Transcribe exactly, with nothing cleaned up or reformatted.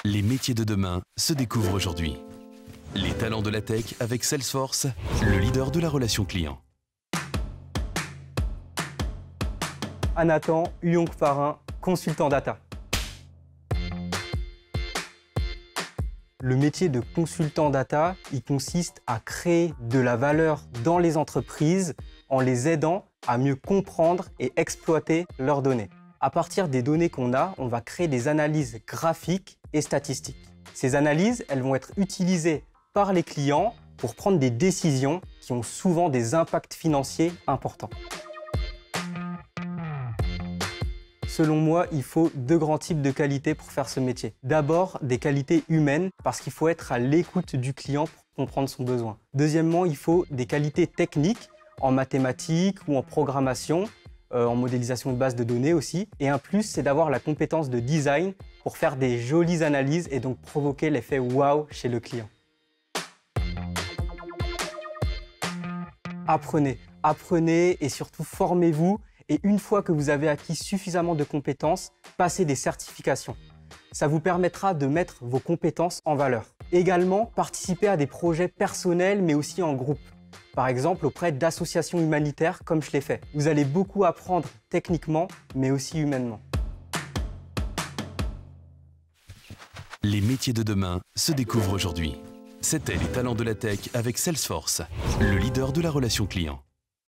Les métiers de demain se découvrent aujourd'hui. Les talents de la tech avec Salesforce, le leader de la relation client. Anathan Huyong-Farin, consultant data. Le métier de consultant data, il consiste à créer de la valeur dans les entreprises en les aidant à mieux comprendre et exploiter leurs données. À partir des données qu'on a, on va créer des analyses graphiques et statistiques. Ces analyses, elles vont être utilisées par les clients pour prendre des décisions qui ont souvent des impacts financiers importants. Selon moi, il faut deux grands types de qualités pour faire ce métier. D'abord, des qualités humaines, parce qu'il faut être à l'écoute du client pour comprendre son besoin. Deuxièmement, il faut des qualités techniques, en mathématiques ou en programmation, euh, en modélisation de base de données aussi. Et un plus, c'est d'avoir la compétence de design pour faire des jolies analyses et donc provoquer l'effet wow chez le client. Apprenez, apprenez et surtout formez-vous. Et une fois que vous avez acquis suffisamment de compétences, passez des certifications. Ça vous permettra de mettre vos compétences en valeur. Également, participez à des projets personnels mais aussi en groupe. Par exemple, auprès d'associations humanitaires comme je l'ai fait. Vous allez beaucoup apprendre techniquement mais aussi humainement. Les métiers de demain se découvrent aujourd'hui. C'était les talents de la tech avec Salesforce, le leader de la relation client.